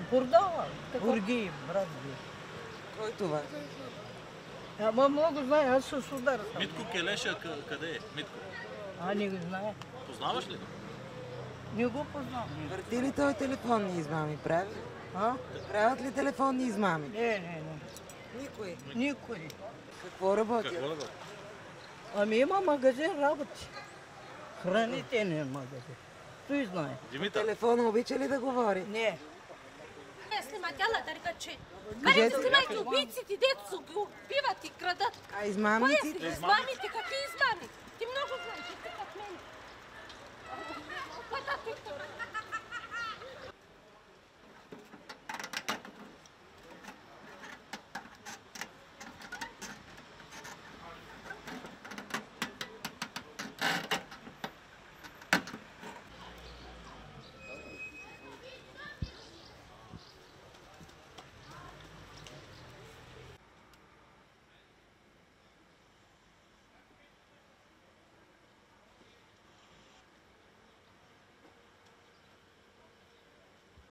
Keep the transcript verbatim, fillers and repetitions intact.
Продава. Орги, брат ви. Кой това? Ама много знае, аз се судар. Митко Келеша къде е? Митко. А, не го знае. Познаваш ли го? Не го познавам. Върти ли той телефонни измами, прави? А? Правят ли телефонни измами? Не, не, не. Никой. Никой. Какво работи? Какво да го? Ами има магазин работи. Хранителен магазин. Той знае. Димитър. Телефона обича ли да говори? Не. Сниматела да река, че Кажете. къде снимайте убийците, дето са ги убиват и крадат. А измамниците? Измамите, какви измами? Ти много знаеш, ти как мен. Кой